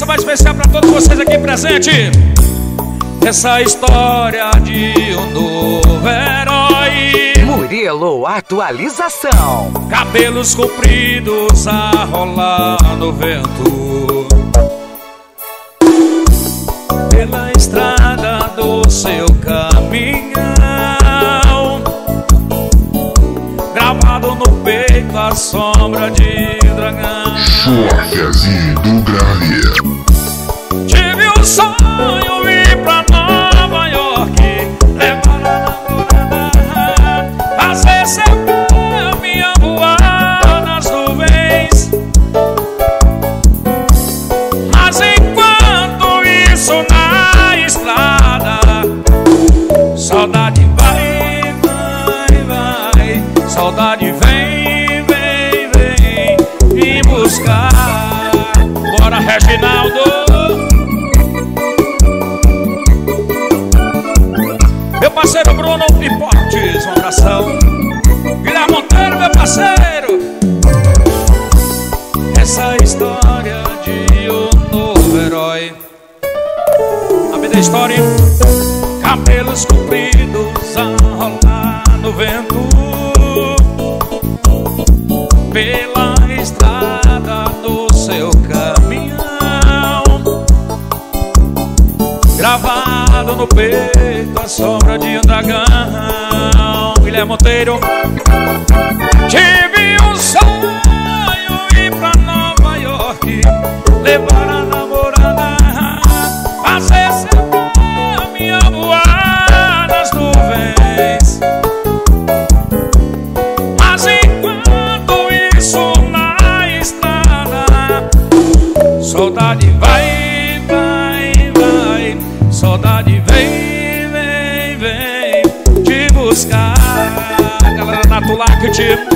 essa vai especial pra todos vocês aqui presentes. Essa história de um novo herói. Murilo Atualização. Cabelos compridos a rolar no vento, pela estrada do seu caminhão, gravado no peito a sombra de dragão. Schwarzezinho do Gralha. Tive um sonho ir pra Nova York, levar a namorada, fazer seu caminhão voar nas nuvens. Mas enquanto isso na estrada, saudade vai, vai, vai. Saudade vem, vem, vem me buscar. Bora, Reginaldo. Meu parceiro Bruno Pipotes, um abração. Guilherme Monteiro, meu parceiro. Essa história de um novo herói. A vida é história. Cabelos compridos a rolar no vento, pela estrada do seu caminhão, gravado no peito a sombra de um dragão. Guilherme Monteiro. Tive um sonho ir pra Nova York, levar a namorada, fazer seu caminhão voar nas nuvens. Mas enquanto isso na estrada, saudade vai, vai, vai. Saudade vem, vem, vem te buscar. Galera da Tulac, time.